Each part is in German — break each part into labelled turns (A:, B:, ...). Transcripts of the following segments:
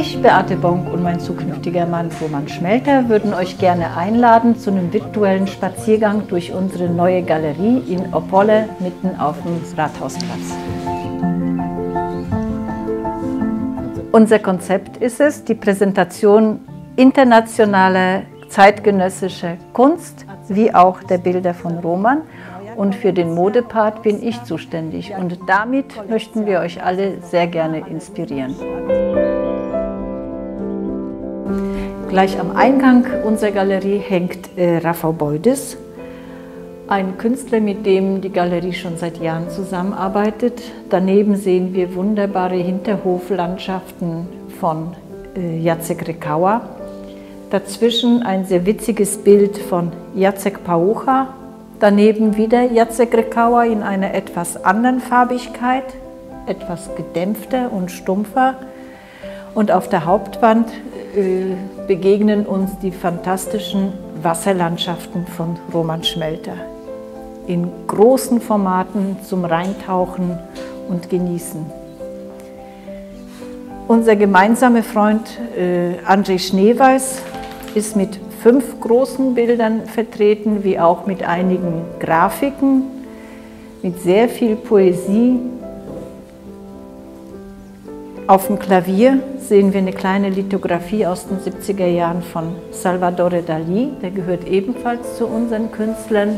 A: Ich, Beate Bonk und mein zukünftiger Mann Roman Schmelter würden euch gerne einladen zu einem virtuellen Spaziergang durch unsere neue Galerie in Opole mitten auf dem Rathausplatz. Unser Konzept ist es, die Präsentation internationaler zeitgenössischer Kunst, wie auch der Bilder von Roman. Und für den Modepart bin ich zuständig. Und damit möchten wir euch alle sehr gerne inspirieren. Gleich am Eingang unserer Galerie hängt Rafał Boydis, ein Künstler, mit dem die Galerie schon seit Jahren zusammenarbeitet. Daneben sehen wir wunderbare Hinterhoflandschaften von Jacek Rykawa. Dazwischen ein sehr witziges Bild von Jacek Pałucha. Daneben wieder Jacek Rykawa in einer etwas anderen Farbigkeit, etwas gedämpfter und stumpfer. Und auf der Hauptwand begegnen uns die fantastischen Wasserlandschaften von Roman Schmelter. In großen Formaten zum Reintauchen und Genießen. Unser gemeinsamer Freund Andrzej Schneeweiß ist mit 5 großen Bildern vertreten, wie auch mit einigen Grafiken, mit sehr viel Poesie. Auf dem Klavier sehen wir eine kleine Lithografie aus den 70er Jahren von Salvador Dalí, der gehört ebenfalls zu unseren Künstlern.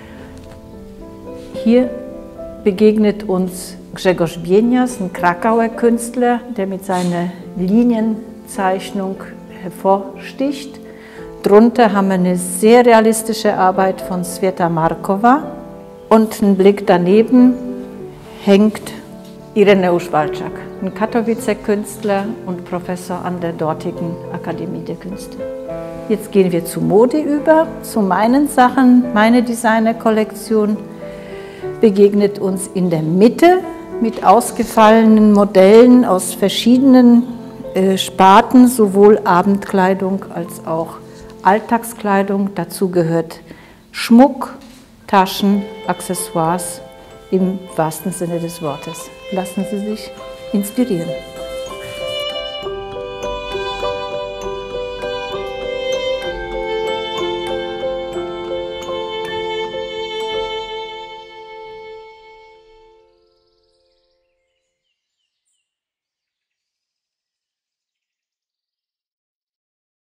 A: Hier begegnet uns Grzegorz Bienias, ein Krakauer Künstler, der mit seiner Linienzeichnung hervorsticht. Drunter haben wir eine sehr realistische Arbeit von Sveta Markova und einen Blick daneben hängt Ireneusz Walczak, ein Katowicer Künstler und Professor an der dortigen Akademie der Künste. Jetzt gehen wir zu Mode über, zu meinen Sachen. Meine Designerkollektion begegnet uns in der Mitte mit ausgefallenen Modellen aus verschiedenen Sparten, sowohl Abendkleidung als auch Alltagskleidung. Dazu gehört Schmuck, Taschen, Accessoires im wahrsten Sinne des Wortes. Lassen Sie sich inspirieren.